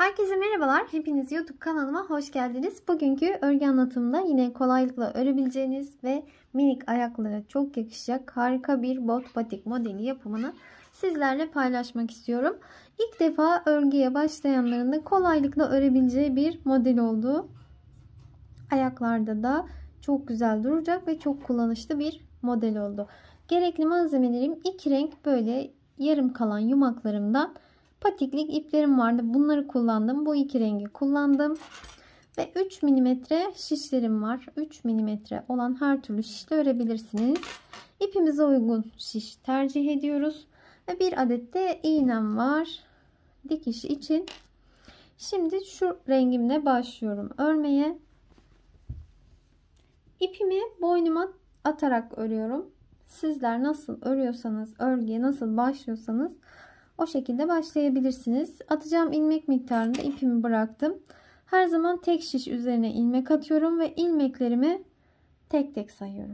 Herkese merhabalar. Hepiniz YouTube kanalıma hoş geldiniz. Bugünkü örgü anlatımında yine kolaylıkla örebileceğiniz ve minik ayaklara çok yakışacak harika bir bot batik modeli yapımını sizlerle paylaşmak istiyorum. İlk defa örgüye başlayanların da kolaylıkla örebileceği bir model oldu. Ayaklarda da çok güzel duracak ve çok kullanışlı bir model oldu. Gerekli malzemelerim iki renk böyle yarım kalan yumaklarımdan patiklik iplerim vardı. Bunları kullandım. Bu iki rengi kullandım. Ve 3 milimetre şişlerim var. 3 milimetre olan her türlü şişle örebilirsiniz. İpimize uygun şiş tercih ediyoruz. Ve bir adet de iğnem var. Dikiş için. Şimdi şu rengimle başlıyorum örmeye. İpimi boynuma atarak örüyorum. Sizler nasıl örüyorsanız, örgüye nasıl başlıyorsanız o şekilde başlayabilirsiniz. Atacağım ilmek miktarında ipimi bıraktım. Her zaman tek şiş üzerine ilmek atıyorum ve ilmeklerimi tek tek sayıyorum.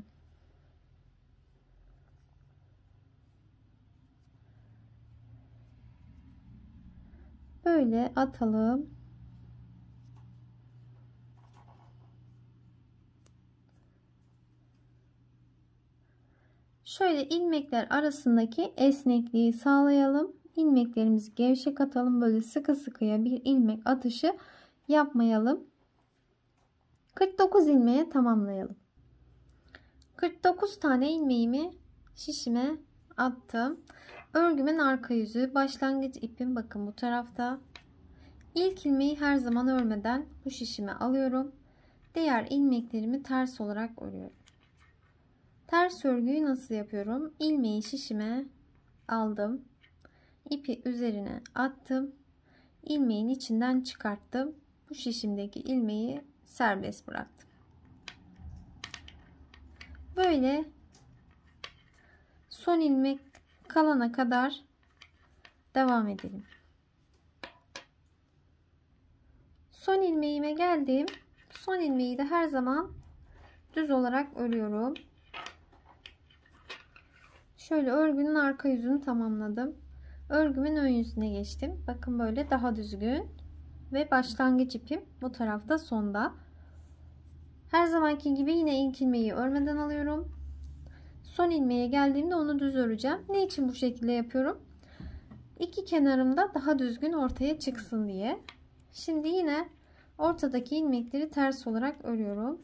Böyle atalım. Şöyle ilmekler arasındaki esnekliği sağlayalım. İlmeklerimizi gevşek atalım. Böyle sıkı sıkıya bir ilmek atışı yapmayalım. 49 ilmeğe tamamlayalım. 49 tane ilmeğimi şişime attım. Örgümün arka yüzü, başlangıç ipim bakın bu tarafta. İlk ilmeği her zaman örmeden bu şişime alıyorum. Diğer ilmeklerimi ters olarak örüyorum. Ters örgüyü nasıl yapıyorum? İlmeği şişime aldım. İpi üzerine attım. İlmeğin içinden çıkarttım. Bu şişimdeki ilmeği serbest bıraktım. Böyle son ilmek kalana kadar devam edelim. Son ilmeğime geldim. Son ilmeği de her zaman düz olarak örüyorum. Şöyle örgünün arka yüzünü tamamladım. Örgümün ön yüzüne geçtim. Bakın böyle daha düzgün. Ve başlangıç ipim bu tarafta sonda. Her zamanki gibi yine ilk ilmeği örmeden alıyorum. Son ilmeğe geldiğimde onu düz öreceğim. Ne için bu şekilde yapıyorum? İki kenarımda daha düzgün ortaya çıksın diye. Şimdi yine ortadaki ilmekleri ters olarak örüyorum.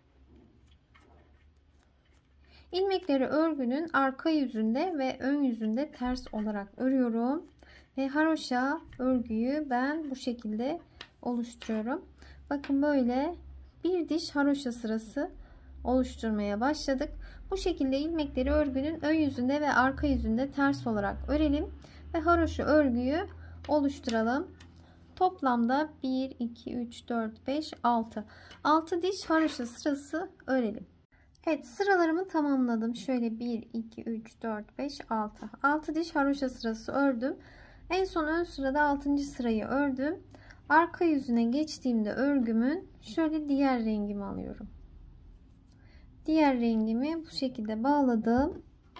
İlmekleri örgünün arka yüzünde ve ön yüzünde ters olarak örüyorum. Ve haroşa örgüyü ben bu şekilde oluşturuyorum. Bakın böyle bir diş haroşa sırası oluşturmaya başladık. Bu şekilde ilmekleri örgünün ön yüzünde ve arka yüzünde ters olarak örelim. Ve haroşa örgüyü oluşturalım. Toplamda 1, 2, 3, 4, 5, 6. 6 diş haroşa sırası örelim. Evet, sıralarımı tamamladım. Şöyle 1, 2, 3, 4, 5, 6. 6 diş haroşa sırası ördüm. En son ön sırada 6. sırayı ördüm. Arka yüzüne geçtiğimde örgümün şöyle diğer rengimi alıyorum. Diğer rengimi bu şekilde bağladım.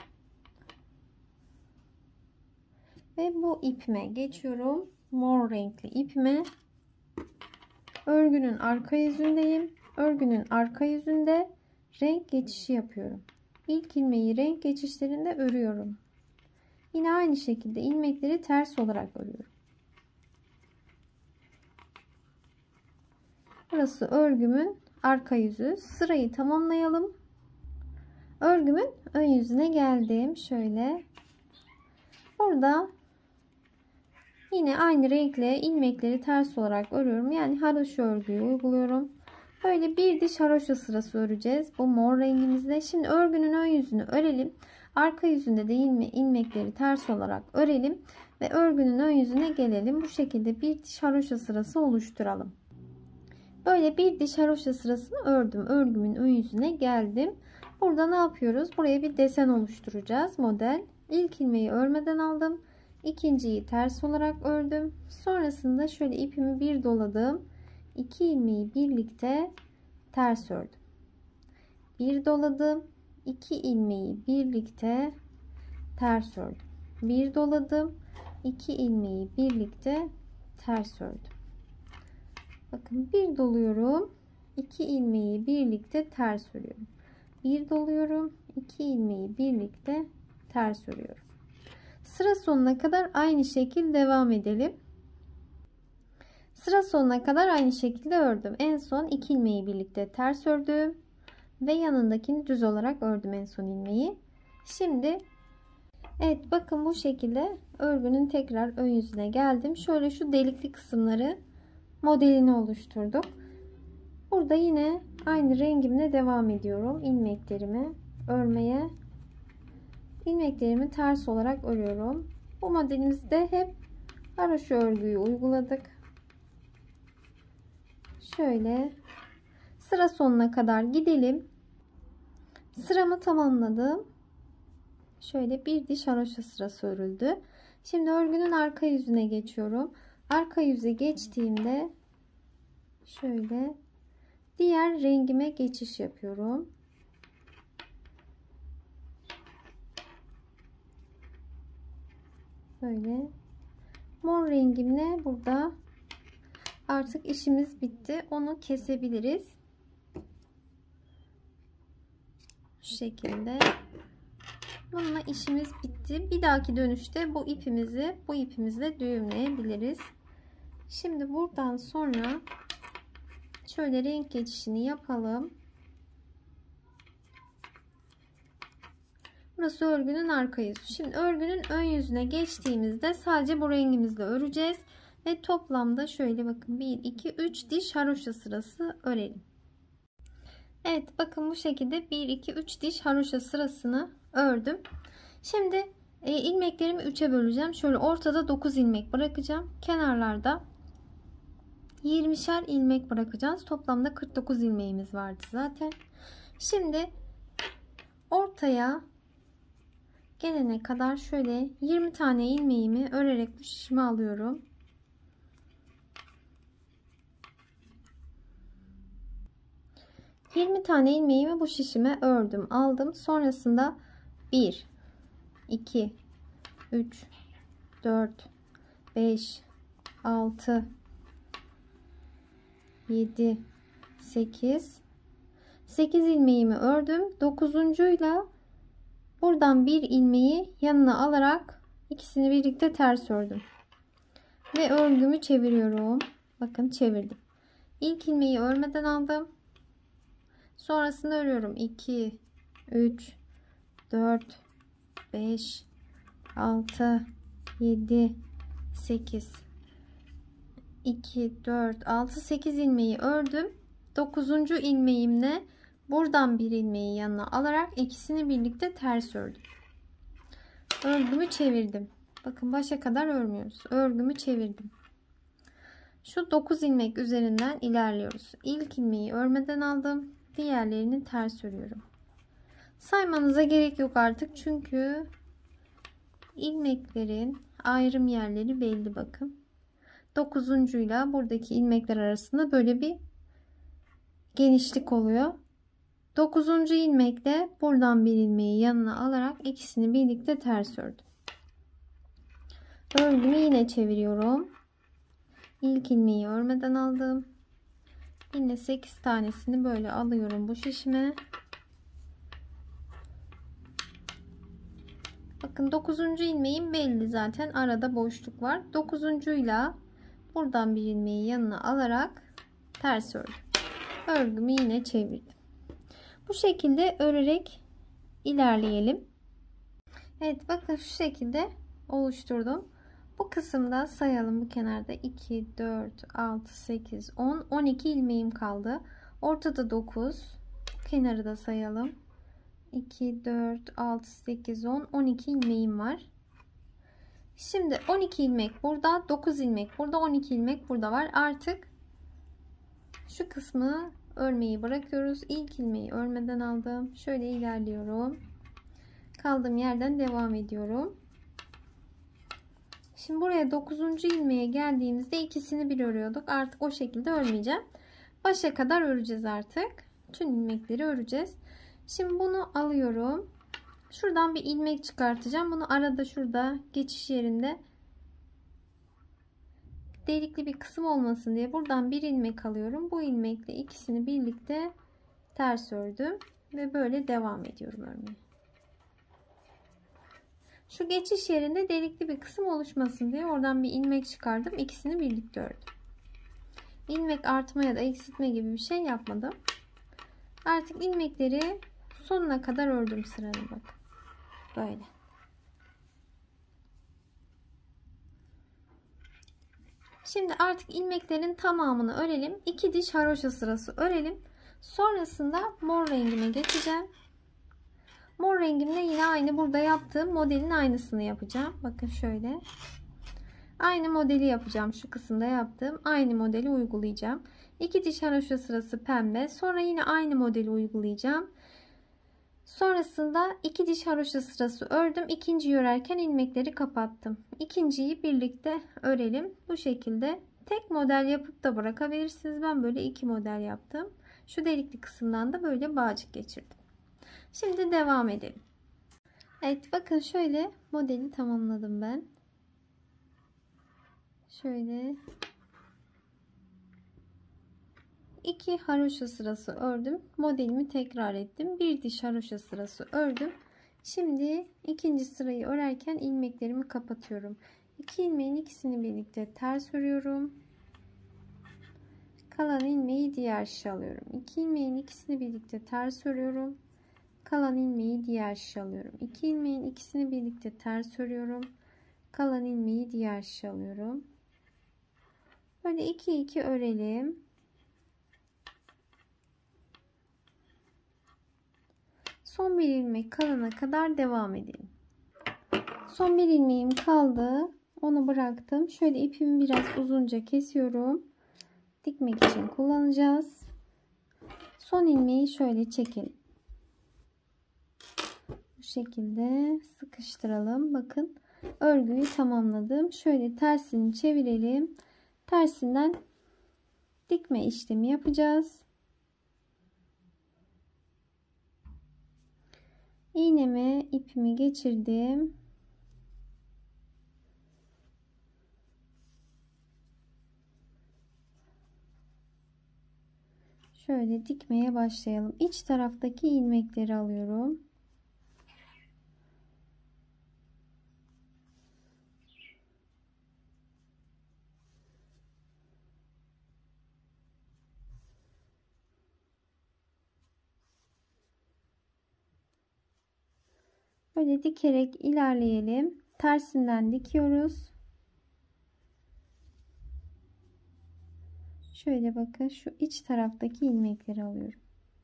Ve bu ipime geçiyorum. Mor renkli ipime. Örgünün arka yüzündeyim. Örgünün arka yüzünde renk geçişi yapıyorum. İlk ilmeği renk geçişlerinde örüyorum. Yine aynı şekilde ilmekleri ters olarak örüyorum. Burası örgümün arka yüzü. Sırayı tamamlayalım. Örgümün ön yüzüne geldim. Şöyle. Burada yine aynı renkle ilmekleri ters olarak örüyorum. Yani haroşa örgüyü uyguluyorum. Böyle bir diş haroşa sırası öreceğiz. Bu mor rengimizle. Şimdi örgünün ön yüzünü örelim. Arka yüzünde de ilmekleri ters olarak örelim. Ve örgünün ön yüzüne gelelim. Bu şekilde bir diş haroşa sırası oluşturalım. Böyle bir diş haroşa sırasını ördüm. Örgümün ön yüzüne geldim. Burada ne yapıyoruz? Buraya bir desen oluşturacağız. Model. İlk ilmeği örmeden aldım. İkinciyi ters olarak ördüm. Sonrasında şöyle ipimi bir doladım. 2 ilmeği birlikte ters ördüm. Bir doladım. 2 ilmeği birlikte ters ördüm. Bir doladım. 2 ilmeği birlikte ters ördüm. Bakın bir doluyorum. 2 ilmeği birlikte ters örüyorum. Bir doluyorum. 2 ilmeği birlikte ters örüyorum. Sıra sonuna kadar aynı şekilde devam edelim. Sıra sonuna kadar aynı şekilde ördüm. En son 2 ilmeği birlikte ters ördüm ve yanındakini düz olarak ördüm en son ilmeği. Şimdi evet, bakın bu şekilde örgünün tekrar ön yüzüne geldim. Şöyle şu delikli kısımları modelini oluşturduk. Burada yine aynı rengimle devam ediyorum. İlmeklerimi örmeye. İlmeklerimi ters olarak örüyorum. Bu modelimizde hep haroşa örgüyü uyguladık. Şöyle sıra sonuna kadar gidelim. Sıramı tamamladım. Şöyle bir diş haroşa sırası örüldü. Şimdi örgünün arka yüzüne geçiyorum. Arka yüze geçtiğimde şöyle diğer rengime geçiş yapıyorum. Böyle mor rengimle burada artık işimiz bitti. Onu kesebiliriz. Şu şekilde. Bununla işimiz bitti. Bir dahaki dönüşte bu ipimizle düğümleyebiliriz. Şimdi buradan sonra şöyle renk geçişini yapalım. Burası örgünün arka yüzü. Şimdi örgünün ön yüzüne geçtiğimizde sadece bu rengimizle öreceğiz. Ve toplamda şöyle bakın 1, 2, 3 diş haroşa sırası örelim. Evet, bakın bu şekilde 1, 2, 3 diş haroşa sırasını ördüm. Şimdi ilmeklerimi 3'e böleceğim. Şöyle ortada 9 ilmek bırakacağım. Kenarlarda 20'şer ilmek bırakacağız. Toplamda 49 ilmeğimiz vardı zaten. Şimdi ortaya gelene kadar şöyle 20 tane ilmeğimi örerek bu şişimi alıyorum. ...20 tane ilmeğimi bu şişime ördüm, aldım. Sonrasında 1, 2, 3, 4, 5, 6, 7, 8 ilmeğimi ördüm. 9'uncuyla buradan bir ilmeği yanına alarak ikisini birlikte ters ördüm. Ve örgümü çeviriyorum. Bakın çevirdim. İlk ilmeği örmeden aldım. Sonrasında örüyorum. 2, 3, 4, 5, 6, 7, 8, 2, 4, 6, 8 ilmeği ördüm. 9. ilmeğimle buradan bir ilmeği yanına alarak ikisini birlikte ters ördüm. Örgümü çevirdim. Bakın başa kadar örmüyoruz. Örgümü çevirdim. Şu 9 ilmek üzerinden ilerliyoruz. İlk ilmeği örmeden aldım. Diğerlerini ters örüyorum. Saymanıza gerek yok artık. Çünkü ilmeklerin ayrım yerleri belli, bakın. 9'uncuyla buradaki ilmekler arasında böyle bir genişlik oluyor. 9. ilmekle buradan bir ilmeği yanına alarak ikisini birlikte ters ördüm. Örgümü yine çeviriyorum. İlk ilmeği örmeden aldım. Yine 8 tanesini böyle alıyorum bu şişime. Bakın 9. ilmeğim belli zaten, arada boşluk var. 9'uncuyla buradan bir ilmeği yanına alarak ters ördüm. Örgümü yine çevirdim. Bu şekilde örerek ilerleyelim. Evet, bakın şu şekilde oluşturdum. Bu kısımda sayalım, bu kenarda 2, 4, 6, 8, 10, 12 ilmeğim kaldı. Ortada 9. Kenarı da sayalım. 2, 4, 6, 8, 10, 12 ilmeğim var. Şimdi 12 ilmek burada, 9 ilmek burada, 12 ilmek burada var. Artık şu kısmı örmeyi bırakıyoruz. İlk ilmeği örmeden aldım. Şöyle ilerliyorum. Kaldığım yerden devam ediyorum. Şimdi buraya 9. ilmeğe geldiğimizde ikisini bir örüyorduk. Artık o şekilde örmeyeceğim. Başa kadar öreceğiz artık. Tüm ilmekleri öreceğiz. Şimdi bunu alıyorum. Şuradan bir ilmek çıkartacağım. Bunu arada şurada geçiş yerinde delikli bir kısım olmasın diye buradan bir ilmek alıyorum. Bu ilmekle ikisini birlikte ters ördüm ve böyle devam ediyorum örmeye. Şu geçiş yerinde delikli bir kısım oluşmasın diye oradan bir ilmek çıkardım. İkisini birlikte ördüm. İlmek artma ya da eksiltme gibi bir şey yapmadım. Artık ilmekleri sonuna kadar ördüm sıranın, bakın. Böyle. Şimdi artık ilmeklerin tamamını örelim. 2 diş haroşa sırası örelim. Sonrasında mor rengime geçeceğim. Mor rengimle yine aynı burada yaptığım modelin aynısını yapacağım. Bakın şöyle. Aynı modeli yapacağım. Şu kısımda yaptığım aynı modeli uygulayacağım. 2 diş haroşa sırası pembe. Sonra yine aynı modeli uygulayacağım. Sonrasında 2 diş haroşa sırası ördüm. İkinciyi örerken ilmekleri kapattım. İkinciyi birlikte örelim. Bu şekilde tek model yapıp da bırakabilirsiniz. Ben böyle 2 model yaptım. Şu delikli kısımdan da böyle bağcık geçirdim. Şimdi devam edelim. Evet, bakın şöyle modeli tamamladım ben. Şöyle 2 haroşa sırası ördüm. Modelimi tekrar ettim. 1 diş haroşa sırası ördüm. Şimdi ikinci sırayı örerken ilmeklerimi kapatıyorum. 2 ilmeğin ikisini birlikte ters örüyorum. Kalan ilmeği diğer şişe alıyorum. 2 ilmeğin ikisini birlikte ters örüyorum. Kalan ilmeği diğer şişe alıyorum. 2 ilmeğin ikisini birlikte ters örüyorum. Kalan ilmeği diğer şişe alıyorum. Böyle 2 örelim. Son bir ilmek kalana kadar devam edelim. Son bir ilmeğim kaldı. Onu bıraktım. Şöyle ipimi biraz uzunca kesiyorum. Dikmek için kullanacağız. Son ilmeği şöyle çekelim. Bu şekilde sıkıştıralım. Bakın örgüyü tamamladım. Şöyle tersini çevirelim. Tersinden dikme işlemi yapacağız. İğneme ipimi geçirdim. Şöyle dikmeye başlayalım. İç taraftaki ilmekleri alıyorum. Böyle dikerek ilerleyelim. Tersinden dikiyoruz. Şöyle bakın, şu iç taraftaki ilmekleri alıyorum.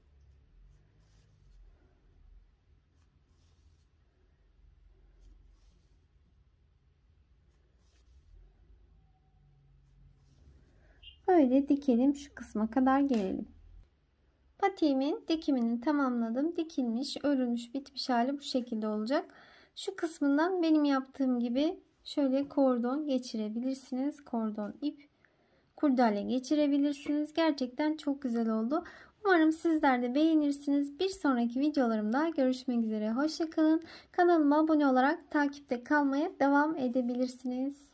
Böyle dikelim, şu kısma kadar gelelim. Patiğimin dikimini tamamladım. Dikilmiş, örülmüş, bitmiş hali bu şekilde olacak. Şu kısmından benim yaptığım gibi şöyle kordon geçirebilirsiniz. Kordon ip, kurdele geçirebilirsiniz. Gerçekten çok güzel oldu. Umarım sizler de beğenirsiniz. Bir sonraki videolarımda görüşmek üzere. Hoşça kalın. Kanalıma abone olarak takipte kalmaya devam edebilirsiniz.